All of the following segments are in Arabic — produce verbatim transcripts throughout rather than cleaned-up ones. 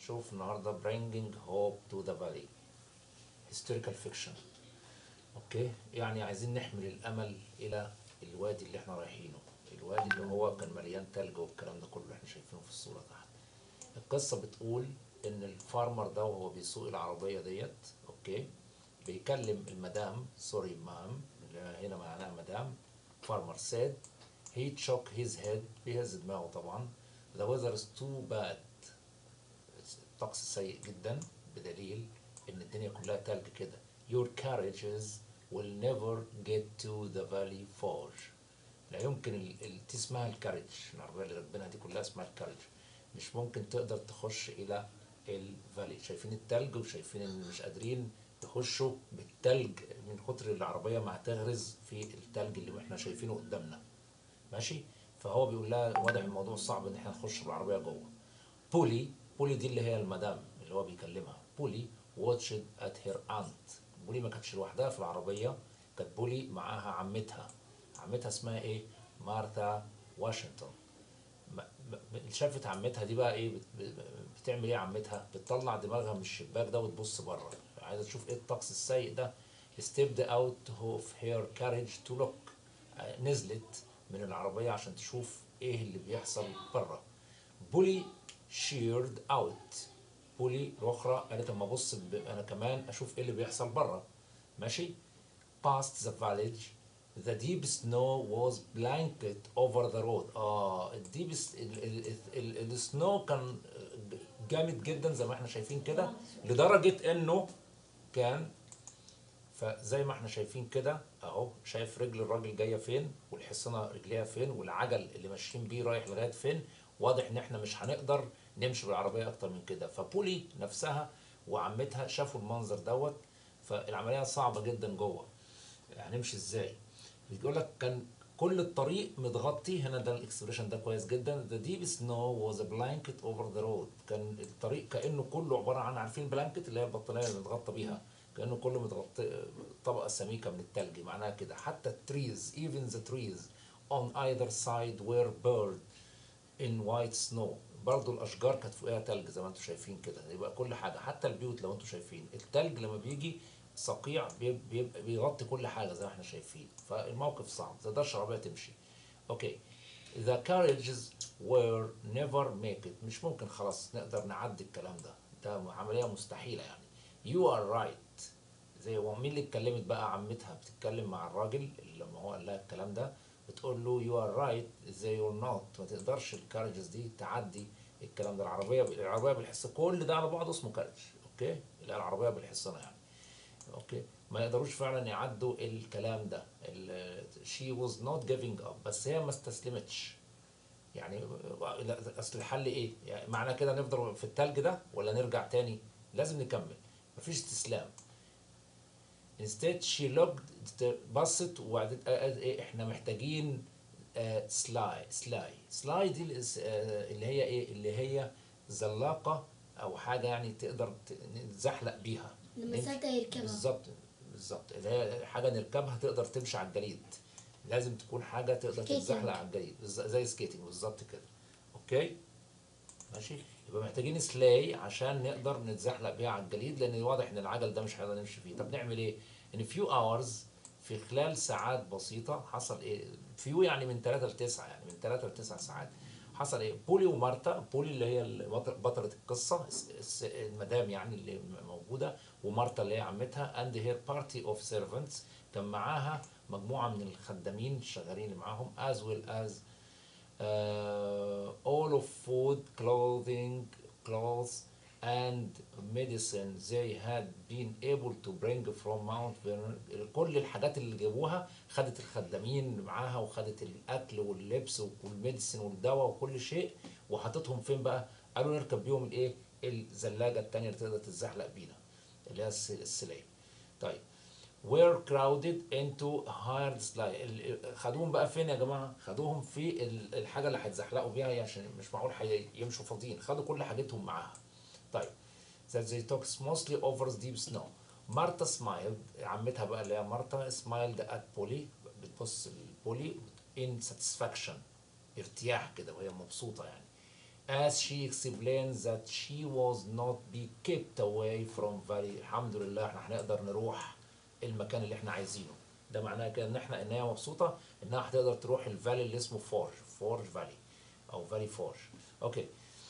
هنشوف النهارده bringing hope to the valley historical fiction. اوكي، يعني عايزين نحمل الامل الى الوادي اللي احنا رايحينه، الوادي اللي هو كان مليان تلج والكلام ده كله اللي احنا شايفينه في الصوره تحت. القصه بتقول ان الفارمر ده وهو بيسوق العربيه ديت، اوكي، بيكلم المدام، سوري مام، اللي هنا معناها مدام. فارمر said he shook his head، بيهز دماغه طبعا. the weather is too bad، الطقس سيء جدا، بدليل ان الدنيا كلها تلج كده. your carriages will never get to the valley forge، لا يمكن ال... ال... دي اسمها الكاريج، العربية اللي راكبينها دي كلها اسمها الكاريج، مش ممكن تقدر تخش الى الفالي. شايفين التلج وشايفين ان مش قادرين يخشوا بالتلج من كتر العربية ما هتغرز في التلج اللي احنا شايفينه قدامنا، ماشي. فهو بيقول لها واضح الموضوع صعب ان احنا نخش بالعربية جوه. بولي، بولي دي اللي هي المدام اللي هو بيكلمها. بولي واتشد ات هير انت، بولي ما كانتش لوحدها في العربيه، كانت بولي معاها عمتها. عمتها اسمها ايه؟ مارثا واشنطن. شافت عمتها دي بقى ايه بتعمل ايه؟ عمتها بتطلع دماغها من الشباك ده وتبص بره، عايزه تشوف ايه الطقس السيء ده. stepped out of her carriage to look، نزلت من العربيه عشان تشوف ايه اللي بيحصل بره. بولي شيرد اوت، بولي الاخرى قالت اما ابص انا كمان اشوف ايه اللي بيحصل بره، ماشي. past the village the deep snow was blanket over the road. اه الديب السنو كان جامد جدا زي ما احنا شايفين كده، لدرجه انه كان، فزي ما احنا شايفين كده اهو، شايف رجل الراجل جايه فين والحصنه رجليها فين والعجل اللي ماشيين بيه رايح لغايه فين. واضح ان احنا مش هنقدر نمشي بالعربيه اكتر من كده. فبولي نفسها وعمتها شافوا المنظر دوت، فالعمليه صعبه جدا جوه، هنمشي ازاي؟ بيقول لك كان كل الطريق متغطي، هنا ده الاكسبريشن ده كويس جدا. the deep snow was a blanket over the road، كان الطريق كانه كله عباره عن، عارفين بلانكت اللي هي البطانيه اللي متغطى بيها، كانه كله متغطي طبقه سميكه من التلج، معناها كده. حتى التريز even the trees on either side were buried in white snow، برضه الاشجار كانت فوقها تلج زي ما انتم شايفين كده. يبقى كل حاجه، حتى البيوت لو انتم شايفين التلج لما بيجي صقيع بيبقى بيغطي كل حاجه زي ما احنا شايفين، فالموقف صعب، ما تقدرش العربيه تمشي. اوكي، the carriages were never make it، مش ممكن خلاص نقدر نعدي الكلام ده، ده عمليه مستحيله يعني. you are right، زي هو مين اللي اتكلمت بقى؟ عمتها بتتكلم مع الراجل اللي لما هو قال لها الكلام ده، بتقول له you are right زي you're not، ما تقدرش الكارجز دي تعدي الكلام ده. العربيه العربيه بالحصه كل ده على بعضه اسمه كارج، اوكي، اللي هي العربيه بالحصانه يعني، اوكي، ما يقدروش فعلا يعدوا الكلام ده. she was not giving up، بس هي ما استسلمتش يعني. اصل الحل ايه؟ يعني معنى كده نفضل في التلج ده ولا نرجع تاني؟ لازم نكمل، مفيش استسلام. instead she looked، بصت وبعدين قالت ايه؟ احنا محتاجين سلاي سلاي سلاي دي اللي هي ايه؟ اللي هي زلاقه او حاجه يعني تقدر نتزحلق بيها لما ساعتها يركبها. بالظبط بالظبط، اللي هي حاجه نركبها تقدر تمشي على الجليد، لازم تكون حاجه تقدر تتزحلق على الجليد زي سكيتنج بالظبط كده، اوكي ماشي. يبقى محتاجين سلاي عشان نقدر نتزحلق بيها على الجليد، لان واضح ان العجل ده مش هنقدر نمشي فيه. طب نعمل ايه؟ in few hours، في خلال ساعات بسيطه حصل ايه؟ فيو يعني من ثلاثة ل تسعة، يعني من ثلاثة ل تسعة ساعات حصل ايه؟ بولي ومارتا، بولي اللي هي بطلة القصة المدام يعني اللي موجودة، ومارتا اللي هي عمتها and her party of servants، كان معاها مجموعة من الخدامين الشغالين اللي معاهم as well as uh, all of food, clothing, clothes and medicine they had been able to bring from Mount Vernon. كل الحاجات اللي جابوها خدت الخدامين معاها، وخدت الاكل واللبس والميديسن والدواء وكل شيء، وحطتهم فين بقى؟ قالوا نركب بيهم الايه؟ الزلاجه الثانيه اللي تقدر تتزحلق بينا، اللي هي السلاي. طيب were crowded into hard slide، خدوهم بقى فين يا جماعه؟ خدوهم في الحاجه اللي هيتزحلقوا بيها، عشان مش معقول يمشوا فاضيين، خدوا كل حاجتهم معاها. طيب that they took mostly over deep snow. مارتا smiled، عمتها بقى اللي هي مارتا smiled at بولي، بتبص لبولي in satisfaction، ارتياح كده وهي مبسوطه يعني. as she explained that she was not be kept away from valley. الحمد لله احنا هنقدر نروح المكان اللي احنا عايزينه. ده معناه كده ان احنا ان هي مبسوطه انها هتقدر تروح الفالي اللي اسمه فورج فورج فالي او فالي فورج. اوكي.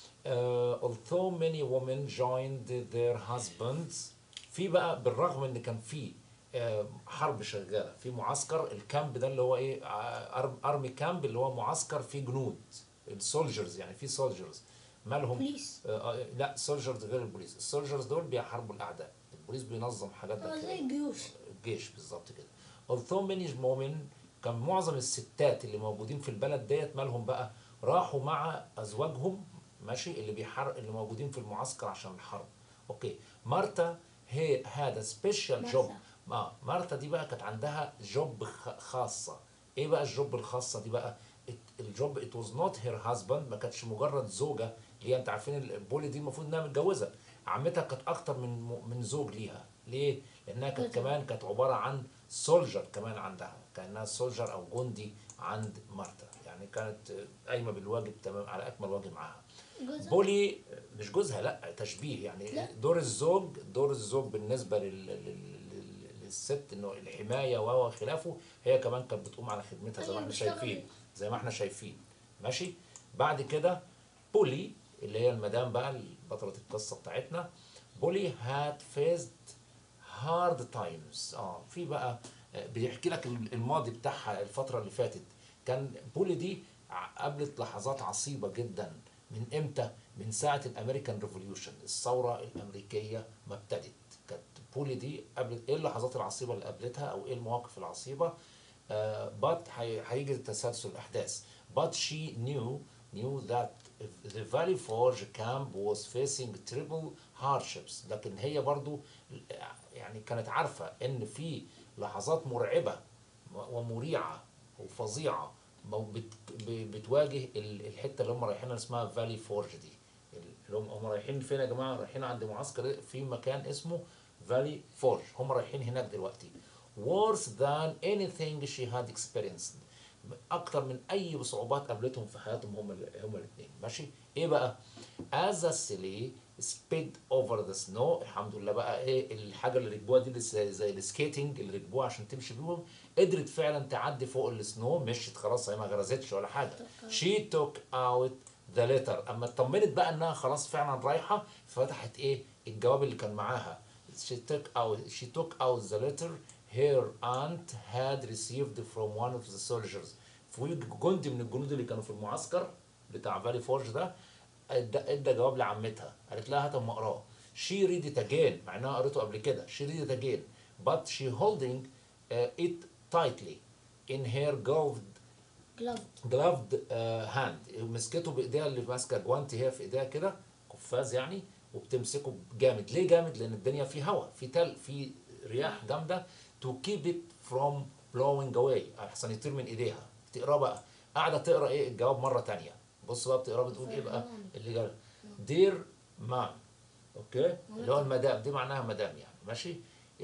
Uh, although many women joined their husbands. في بقى بالرغم ان كان في آه، حرب شغاله في معسكر الكامب ده اللي هو ايه ارمي كامب اللي هو معسكر فيه جنود السولجرز يعني في سولجرز مالهم بوليس. آه آه، لا سولجرز غير البوليس. السولجرز دول بيحاربوا الاعداء. البوليس بينظم حاجات اه زي داخليه الجيوش. الجيش بالظبط كده. although many women كان معظم الستات اللي موجودين في البلد ديت مالهم بقى راحوا مع ازواجهم ماشي اللي بيحر اللي موجودين في المعسكر عشان الحرب. اوكي. مارتا هي هذا سبيشال جوب. مارثا. اه مارتا دي بقى كانت عندها جوب خاصه. ايه بقى الجوب الخاصه دي بقى؟ it- الجوب it was not her husband ما كانتش مجرد زوجه اللي هي انت عارفين البولي دي المفروض انها متجوزه. عمتها كانت اكتر من من زوج ليها. ليه؟ لانها كانت جوزها. كمان كانت عباره عن سولجر كمان عندها كانها سولجر او جندي عند مارتا يعني كانت قايمه بالواجب تمام على اكمل وجه معاها. جوزها. بولي مش جوزها لا تشبيه يعني لا. دور الزوج دور الزوج بالنسبه لل... لل... لل- للست انه الحمايه و خلافه هي كمان كانت بتقوم على خدمتها زي ما ايوه احنا بشتغل. شايفين زي ما احنا شايفين ماشي. بعد كده بولي اللي هي المدام بقى بطلة القصة بتاعتنا بولي had faced hard times. اه في بقى آه، بيحكي لك الماضي بتاعها الفترة اللي فاتت. كان بولي دي ع- قابلت لحظات عصيبة جدا. من امتى؟ من ساعة الامريكان ريفوليوشن الثورة الامريكية ما ابتدت. كانت بولي دي قابلت ايه اللحظات العصيبة اللي قابلتها او ايه المواقف العصيبة. آه but هي- هيجي تسلسل الاحداث. but she knew knew that the Valley Forge camp was facing triple hardships. لكن هي برضو يعني كانت عارفة ان في لحظات مرعبة ومريعة وفظيعة مو- بت- ب- بتواجه ال- الحتة اللي هم رايحينها اسمها فالي فورج دي. اللي هم هم رايحين فين يا جماعة؟ رايحين عند معسكر في مكان اسمه فالي فورج. هم رايحين هناك دلوقتي. worse than anything she had experienced. اكتر من اي صعوبات قابلتهم في حياتهم هم هم الاثنين ماشي. ايه بقى؟ as a silly sped over the snow. الحمد لله بقى ايه الحاجه اللي ركبوها دي اللي زي, زي السكيتنج اللي ركبوها عشان تمشي بيهم. قدرت فعلا تعدي فوق السنو. مشيت خلاص هي ما غرزتش ولا حاجه. she took out the letter. اما اطمنت بقى انها خلاص فعلا رايحه فتحت ايه الجواب اللي كان معاها. she took out she took out the letter her aunt had received from one of the soldiers. في جندي من الجنود اللي كانوا في المعسكر بتاع فالي فورج ده ادى ادى جواب لعمتها. قالت لها هات اما اقراه. she read it again مع انها قريته قبل كده. she read it again but she holding uh, it tightly in her gloved gloved. gloved uh, hand. مسكته بايديها اللي ماسكه جوانتي هي في ايديها كده قفاز يعني وبتمسكه جامد. ليه جامد؟ لان الدنيا في هواء في تل في رياح جامده to keep it from blowing away احسن يطير من ايديها. تقرا بقى قاعده تقرا ايه الجواب مره تانية. بص بقى بتقرا بتقول ايه بقى اللي جاي دير مام. اوكي اللي هو المدام دي معناها مدام يعني ماشي.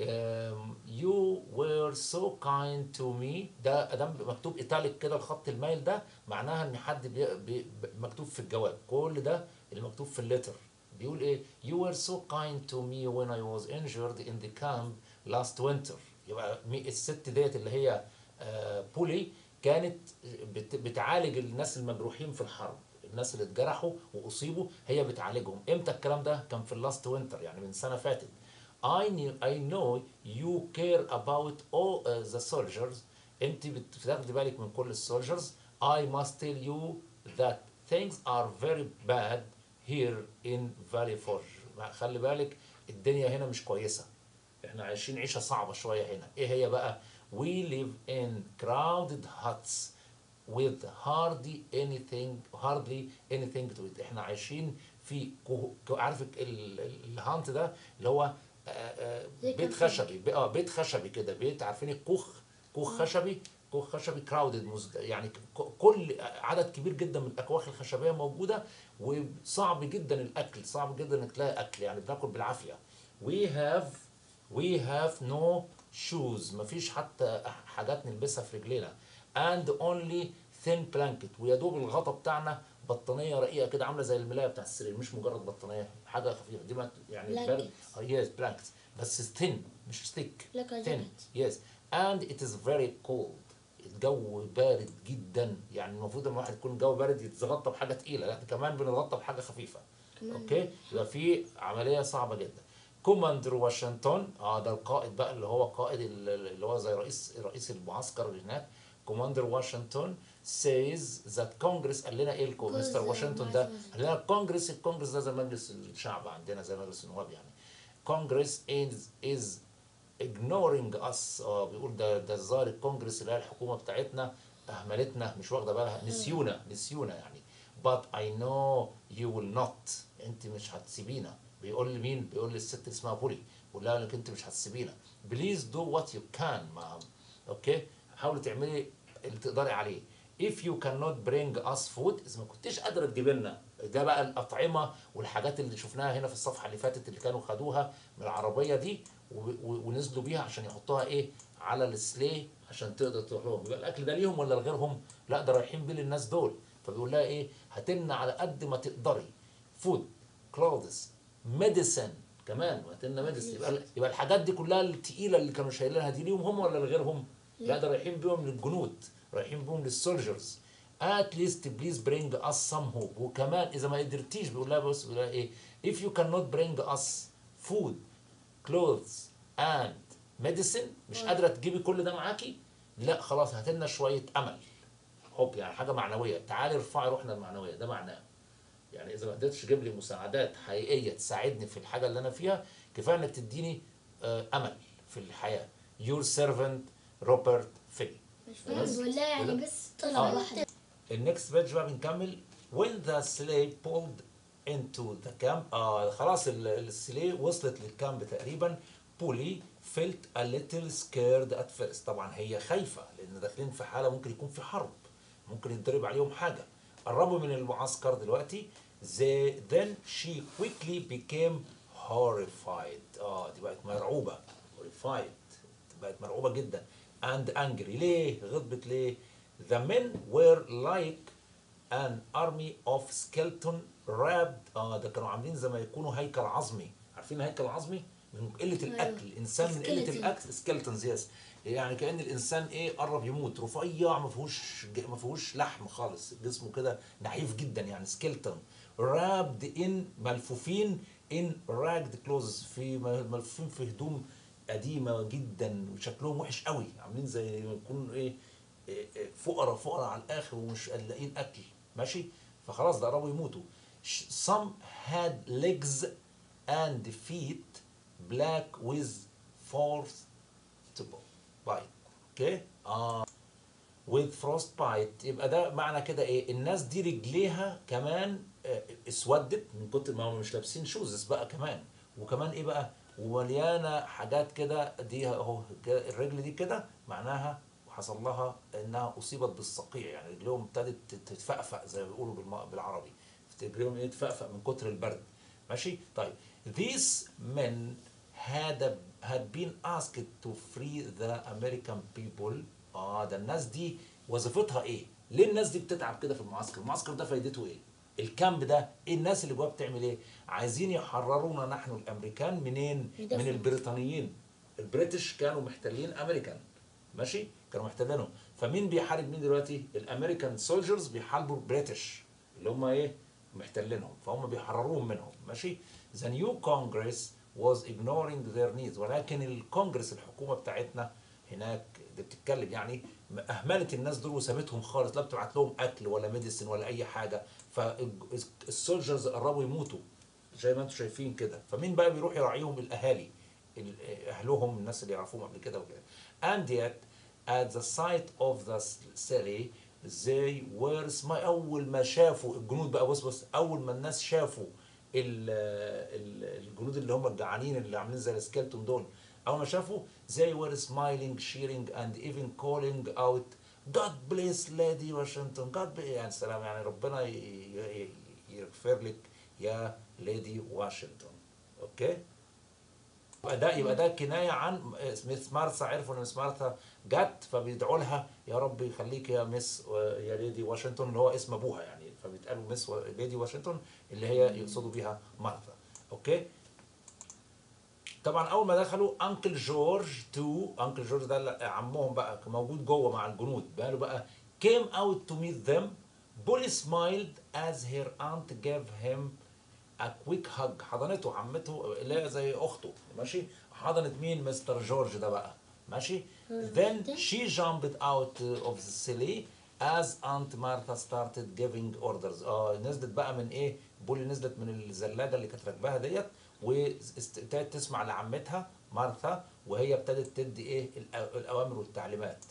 um, you were so kind to me. ده ادام مكتوب ايتاليك كده الخط المايل ده معناها ان حد بي بي مكتوب في الجواب. كل ده اللي مكتوب في الليتر بيقول ايه you were so kind to me when I was injured in the camp last winter. يبقى مي- الست ديت اللي هي آه بولي كانت بت بتعالج الناس المجروحين في الحرب. الناس اللي اتجرحوا واصيبوا هي بتعالجهم. امتى الكلام ده؟ كان في اللاست وينتر يعني من سنه فاتت. I knew I know you care about all uh, the soldiers. انت بتاخدي بالك من كل السولجرز. I must tell you that things are very bad here in Valley Forge. خلي بالك الدنيا هنا مش كويسه. احنا عايشين عيشه صعبه شويه هنا. ايه هي بقى؟ we live in crowded huts with hardly anything hardly anything to eat. احنا عايشين في كو... كو- عارف ال- ال- الهانت ده اللي هو آه، آه، زي بيت كان خشبي ب- اه بيت خشبي كده بيت عارفين الكوخ كوخ خشبي كوخ خشبي كراودد مزد... يعني ك- كل عدد كبير جدا من الاكواخ الخشبيه موجوده وصعب جدا الاكل صعب جدا انك تلاقي اكل يعني بناكل بالعافيه. we have we have no shoes مفيش حتى حاجات نلبسها في رجلينا and only thin blanket ويا دوب الغطا بتاعنا بطانيه رقيقه كده عامله زي الملايه بتاع السرير، مش مجرد بطانيه، حاجه خفيفه دي ما يعني برد. يس بلانكتس بس ثين مش ستيك، ثين يس. اند ات از فيري كولد، الجو بارد جدا، يعني المفروض لما الواحد يكون الجو بارد يتغطى بحاجه تقيله، لا كمان بنتغطى بحاجه خفيفه. اوكي يبقى في عمليه صعبه جدا. كوماندر واشنطن، اه ده القائد بقى اللي هو قائد اللي هو زي رئيس رئيس المعسكر اللي هناك. كوماندر واشنطن says that Congress، قال لنا ايه مستر واشنطن ده؟ قال لنا الكونجرس، الكونجرس ده زي مجلس الشعب عندنا زي مجلس النواب يعني. Congress is is ignoring us، اه بيقول ده ده الظاهر الكونجرس اللي هي الحكومه بتاعتنا اهملتنا، مش واخده بالها، نسيونا نسيونا يعني. but I know you will not، انت مش هتسيبينا. بيقول لمين؟ بيقول للست اسمها بولي، بيقول لها انك انت مش هتسيبينا. please do what you can مع اوكي، حاولي تعملي اللي تقدري عليه. if you cannot bring us food، اذا ما كنتش قادره تجيب لنا، ده بقى الاطعمه والحاجات اللي شفناها هنا في الصفحه اللي فاتت اللي كانوا خدوها من العربيه دي ونزلوا بيها عشان يحطوها ايه على السلي عشان تقدر تروح لهم. يبقى الاكل ده ليهم ولا لغيرهم؟ لا ده رايحين بيه للناس دول. فبيقول لها ايه؟ هاتلنا على قد ما تقدري فود، كلوثز، ميديسن كمان، وهاتلنا ميديسن. يبقى يبقى الحاجات دي كلها الثقيله اللي كانوا شايلينها دي ليهم هم ولا لغيرهم؟ لا ده رايحين بيهم للجنود، رايحين بيهم للسولجرز. at least please bring us some hope. وكمان اذا ما قدرتيش بيقول لها بص بيقول لها ايه؟ if you cannot bring us food clothes and medicine، مش قادره تجيبي كل ده معاكي، لا خلاص هات لنا شويه امل، حب يعني حاجه معنويه، تعالي ارفعي روحنا المعنويه، ده معناه. يعني اذا ما قدرتش تجيب لي مساعدات حقيقيه تساعدني في الحاجه اللي انا فيها، كفايه انك تديني آه امل في الحياه. your servant روبرت فيلي. مش فاهم ولا يعني بس طلع آه. واحد. النكست بيج بقى بنكمل. when the sleigh pulled into the camp، آه خلاص السلي وصلت للكامب تقريبا. بولي felt a little scared at first، طبعا هي خايفه لان داخلين في حاله ممكن يكون في حرب، ممكن يتضرب عليهم حاجه. قربوا من المعسكر دلوقتي. they then she quickly became horrified، اه دي بقت مرعوبه، horrified بقت مرعوبه جدا. and angry، ليه؟ غضبت ليه؟ the men were like an army of skeleton wrapped، اه ده كانوا عاملين زي ما يكونوا هيكل عظمي. عارفين الهيكل العظمي؟ من قله الاكل، الانسان من قله الاكل سكيلتونز يس، يعني كأن الانسان ايه قرب يموت، رفيع ما فيهوش ما فيهوش لحم خالص، جسمه كده نحيف جدا يعني سكيلتون. wrapped in، ملفوفين in ragged clothes، في ملفوفين في هدوم قديمه جدا وشكلهم وحش قوي، عاملين زي ما يكونوا ايه فقراء فقراء على الاخر ومش لاقيين اكل ماشي. فخلاص ده قربوا يموتوا. some had legs and feet black with frostbite، اوكي اه with frostbite. يبقى ده معنى كده ايه؟ الناس دي رجليها كمان اسودت من كتر ما هم مش لابسين شوزز بقى كمان، وكمان ايه بقى ومليانه حاجات كده، دي اهو الرجل دي كده معناها حصل لها انها اصيبت بالصقيع، يعني رجلهم ابتدت تتفقفق زي ما بيقولوا بالعربي، رجلهم ايه تتفقفق من كتر البرد ماشي. طيب these men had had been asked to free the American people، اه ده الناس دي وظيفتها ايه؟ ليه الناس دي بتتعب كده في المعسكر؟ المعسكر ده فايدته ايه؟ الكامب ده ايه الناس اللي جواه بتعمل ايه؟ عايزين يحررونا نحن الامريكان منين؟ من البريطانيين. البريتش كانوا محتلين امريكان ماشي؟ كانوا محتلينهم. فمين بيحارب مين دلوقتي؟ الامريكان سولجرز بيحاربوا البريتش اللي هم ايه؟ محتلينهم، فهم بيحرروهم منهم ماشي. The new Congress was ignoring their needs، ولكن الكونجرس الحكومه بتاعتنا هناك دي بتتكلم يعني اهملت الناس دول وسابتهم خالص، لا بتبعت لهم اكل ولا ميديسن ولا اي حاجه. فالسولجرز قربوا يموتوا زي ما انتم شايفين كده. فمين بقى بيروح يراعيهم؟ الاهالي، اهلهم الناس اللي يعرفوهم قبل كده وكده. and yet at the sight of the city they were smile. اول ما شافوا الجنود بقى، بص بص اول ما الناس شافوا الجنود اللي هم الجعانين اللي عاملين زي السكيلتون دول، اول ما شافوا they were smiling cheering and even calling out God bless Lady Washington، God bless، يعني سلام يعني ربنا يغفر لك يا ليدي واشنطن. اوكي يبقى ده يبقى ده كنايه عن مس مارثا، عرفوا ان مس مارثا جت فبيدعوا لها يا رب يخليك يا مس يا ليدي واشنطن اللي هو اسم ابوها يعني فبيتقالوا مس ليدي واشنطن اللي هي يقصدوا بيها مارثا. اوكي. طبعا اول ما دخلوا انكل جورج تو انكل جورج ده عمهم بقى موجود جوه مع الجنود، قالوا بقى came out to meet them. Polly smiled as her aunt gave him a quick hug. حضنته عمته اللي هي زي اخته، ماشي، حضنت مين؟ مستر جورج ده بقى، ماشي. Then she jumped out of the sleigh as Aunt Martha started giving orders. اه نزلت بقى من ايه؟ بولي نزلت من الزلاجه اللي كانت راكباها ديت وابتدت تسمع لعمتها مارثا وهي ابتدت تدي ايه الاوامر والتعليمات.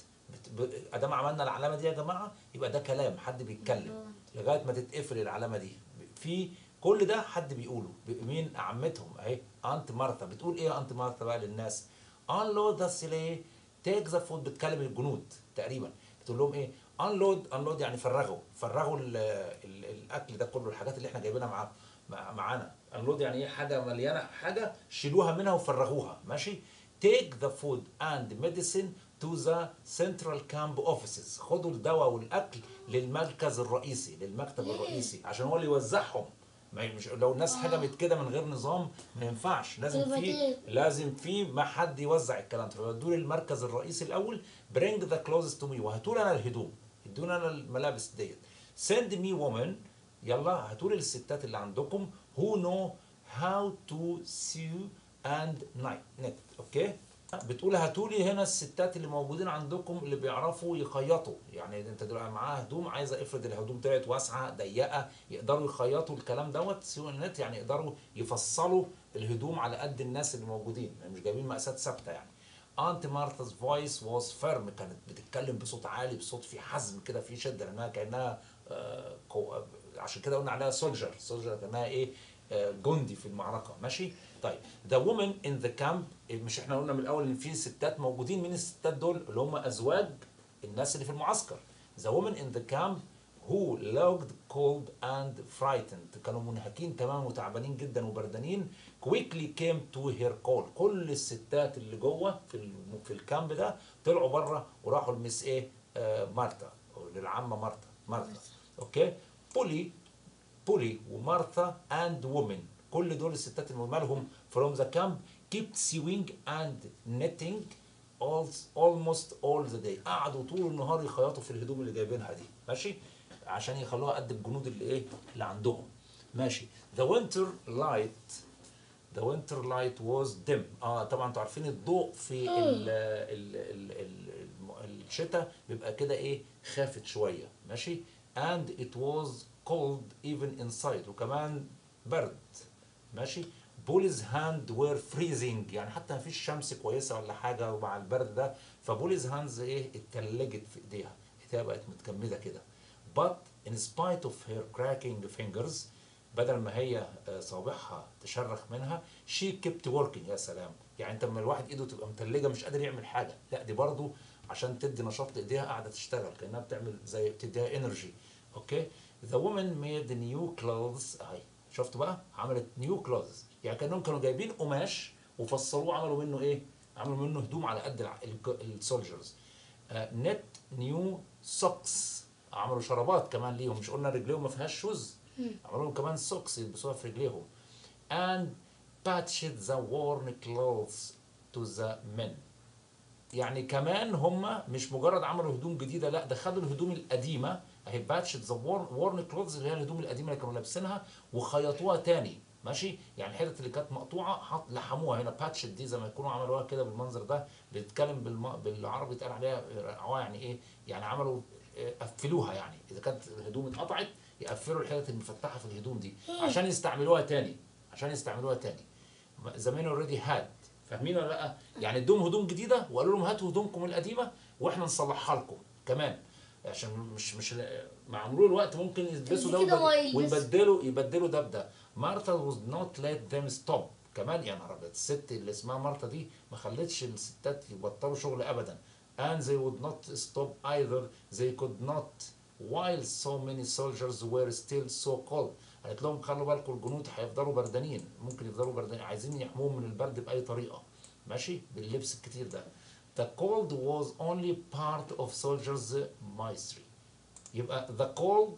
ادام عملنا العلامه دي يا جماعه يبقى ده كلام حد بيتكلم لغايه ما تتقفل العلامه دي. في كل ده حد بيقوله. مين؟ عمتهم اهي انت مارثا. بتقول ايه انت مارثا بقى للناس؟ unload the sleigh take the food. بتكلم الجنود تقريبا، بتقول لهم ايه؟ unload unload يعني فرغوا فرغوا ال ال الاكل ده كله، الحاجات اللي احنا جايبينها مع معانا. unload يعني ايه؟ حاجه مليانه حاجه شيلوها منها وفرغوها، ماشي. take the food and medicine to the central camp offices. خدوا الدواء والاكل للمركز الرئيسي، للمكتب الرئيسي، عشان هو اللي يوزعهم. ما مش لو الناس هجمت كده من غير نظام ما ينفعش، لازم في لازم في ما حد يوزع الكلام ده. فودوا لي المركز الرئيسي الاول. bring the clothes to me. وهاتوا لي انا الهدوم، ادوني انا الملابس ديت. send me woman. يلا هاتوا لي الستات اللي عندكم who know how to sew and knit. اوكي. بتقول هاتوا لي هنا الستات اللي موجودين عندكم اللي بيعرفوا يخيطوا. يعني انت دلوقتي معاها هدوم، عايزه افرض الهدوم طلعت واسعه ضيقه يقدروا يخيطوا الكلام دوت. سيو النت يعني يقدروا يفصلوا الهدوم على قد الناس اللي موجودين، يعني مش جايبين مقاسات ثابته يعني. انت مارثا's voice was firm. كانت بتتكلم بصوت عالي، بصوت فيه حزم كده، فيه شده، لانها كانها آه عشان كده قلنا عليها سولجر. سولجر كانها ايه؟ آه جندي في المعركه، ماشي. طيب the woman in the camp. مش احنا قلنا من الاول ان في ستات موجودين؟ مين الستات دول؟ اللي هم ازواج الناس اللي في المعسكر. the woman in the camp who looked cold and frightened. كانوا منهكين تمام وتعبانين جدا وبردانين. quickly came to her call. كل الستات اللي جوه في في الكامب ده طلعوا بره وراحوا لمس ايه؟ آه مارتا، للعمه مارتا مارتا. اوكي. بولي بولي ومارثا and women. كل دول الستات اللي مالهم from the camp kept sewing and knitting all, almost all the day. قعدوا طول النهار يخيطوا في الهدوم اللي جايبينها دي، ماشي، عشان يخلوها قد الجنود اللي ايه اللي عندهم، ماشي. the winter light the winter light was dim. اه طبعا انتوا عارفين الضوء في ال ال ال ال الشتاء بيبقى كده ايه؟ خافت شويه، ماشي. and it was cold even inside. وكمان برد، ماشي. بوليز هاند وير فريزنج. يعني حتى ما فيش شمس كويسه ولا حاجه ومع البرد ده، فبوليز هاندز ايه؟ اتلجت في ايديها، ايديها بقت متكمده كده. but in spite of her cracking fingers. بدل ما هي صوابعها تشرخ منها she kept working. يا سلام. يعني انت لما الواحد ايده تبقى متلجه مش قادر يعمل حاجه، لا دي برضو عشان تدي نشاط لايديها قاعده تشتغل كانها بتعمل زي بتديها انرجي. اوكي. the woman made new clothes. اهي شفتوا بقى؟ عملت نيو كلوز. يعني كانهم كانوا جايبين قماش وفصلوه عملوا منه ايه؟ عملوا منه هدوم على قد السولجرز. نت نيو سوكس. عملوا شرابات كمان ليهم. مش قلنا رجليهم ما فيهاش شوز؟ عملوا لهم كمان سوكس يلبسوها في رجليهم. and patched the worn clothes to the men. يعني كمان هم مش مجرد عملوا هدوم جديده، لا ده خدوا الهدوم القديمه اهي باتشد ذا وورن كلوثز اللي هي الهدوم القديمه اللي كانوا لابسينها وخيطوها تاني، ماشي. يعني الحتت اللي كانت مقطوعه حط لحموها هنا. باتشد دي زي ما يكونوا عملوها كده بالمنظر ده، بيتكلم بالم... بالعربي اتقال عليها رقعوها. يعني ايه؟ يعني عملوا قفلوها. يعني اذا كانت الهدوم اتقطعت يقفلوا الحتت المفتحه في الهدوم دي عشان يستعملوها تاني، عشان يستعملوها تاني. زمان اوريدي هاد. فاهمين ولا لا؟ يعني ادوهم هدوم جديده وقالوا لهم هاتوا هدومكم القديمه واحنا نصلحها لكم كمان، عشان مش مش مع مرور الوقت ممكن يلبسوا ده ويبدلوا يبدلوا ده بده. مارثا was not let them stop. كمان يا نهار ابيض، الست اللي اسمها مارثا دي ما خلتش الستات يبطلوا شغل ابدا. and they would not stop either. they could not while so many soldiers were still so cold. قالت لهم خلوا بالكم الجنود هيفضلوا بردانين، ممكن يفضلوا بردانين، عايزين يحموهم من البرد باي طريقه، ماشي، باللبس الكتير ده. The cold was only part of soldiers' misery. يبقى the cold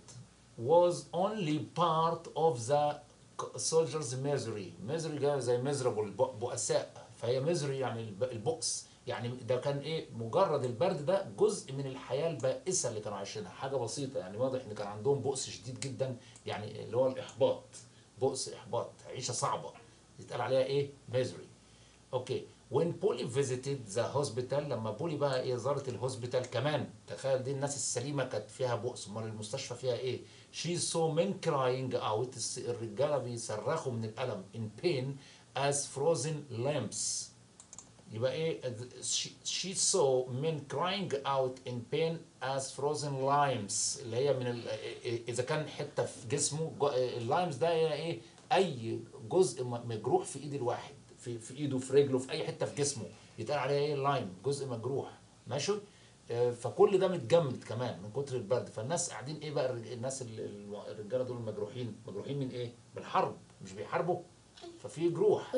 was only part of the soldiers misery. misery جاي زي miserable بؤساء، فهي misery يعني البؤس، يعني ده كان ايه، مجرد البرد ده جزء من الحياه البائسه اللي كانوا عايشينها، حاجه بسيطه يعني. واضح ان كان عندهم بؤس شديد جدا، يعني اللي هو الاحباط، بؤس احباط، عيشه صعبه يتقال عليها ايه، misery. اوكي. when بولي visited the hospital، لما بولي بقى ايه زارت الهوسبيتال كمان، تخيل دي الناس السليمه كانت فيها بؤس، امال المستشفى فيها ايه. she saw men crying out، الرجاله بيصرخوا من الالم in pain as frozen lamps. يبقى ايه، she, she saw men crying out in pain as frozen limes، اللي هي من ال... اذا كان حته في جسمه، اللايمز ده هي ايه، اي جزء مجروح في ايد الواحد، في في ايده، في رجله، في اي حته في جسمه يتقال عليها ايه، لايم، جزء مجروح. ماشي. آه، فكل ده متجمد كمان من كتر البرد، فالناس قاعدين ايه بقى، الناس الرجاله دول المجروحين، مجروحين من ايه، بالحرب، مش بيحاربوا، ففي جروح،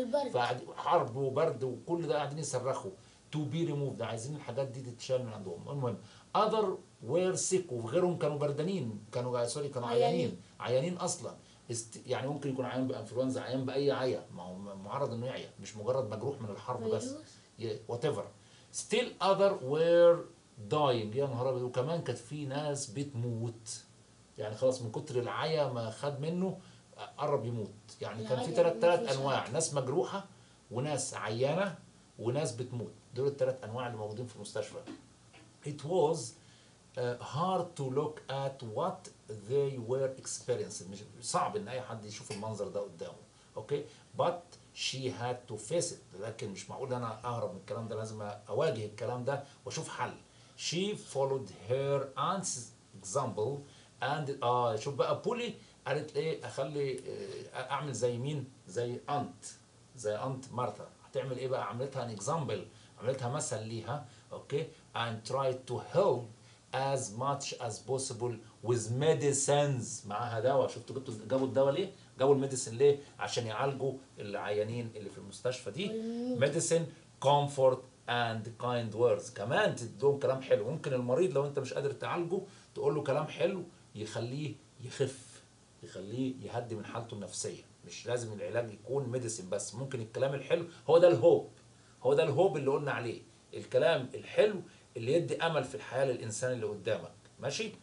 فحرب وبرد وكل ده قاعدين يصرخوا to be removed، عايزين الحاجات دي تتشال من عندهم. المهم other were sick، وغيرهم كانوا بردانين، كانوا سوري كانوا عيانين، عيانين اصلا، است... يعني ممكن يكون عيان بانفلونزا، عيان باي عيا، ما هو معرض انه يعيا، مش مجرد مجروح من الحرب بس، وات ايفر. still other were dying، يا نهار ابيض، وكمان كانت في ناس بتموت، يعني خلاص من كتر العيا ما خد منه قرب يموت. يعني كان في ثلاث ثلاث انواع، ناس مجروحه وناس عيانه وناس بتموت، دول الثلاث انواع اللي موجودين في المستشفى. It was uh, hard to look at what they were experiencing، مش صعب ان اي حد يشوف المنظر ده قدامه. اوكي. but she had to face it، لكن مش معقول انا اهرب من الكلام ده، لازم اواجه الكلام ده واشوف حل. she followed her aunt's example and اه شوف بقى بولي قالت ايه، اخلي آه، اعمل زي مين، زي انت، زي انت مارثا. هتعمل ايه بقى، عملتها ان اكزامبل، عملتها مثل ليها. اوكي. and tried to help as much as possible with medicines، معاها دواء. شفتوا جبتوا جابوا الدواء ليه، جابوا الميديسن ليه، عشان يعالجوا العيانين اللي في المستشفى دي. medicine comfort and kind words، كمان تدوم كلام حلو. ممكن المريض لو انت مش قادر تعالجه تقول له كلام حلو يخليه يخف، يخليه يهدي من حالته النفسيه. مش لازم العلاج يكون ميديسين بس، ممكن الكلام الحلو هو ده الهوب، هو ده الهوب اللي قلنا عليه، الكلام الحلو اللي يدي امل في الحياه للانسان اللي قدامك. ماشي.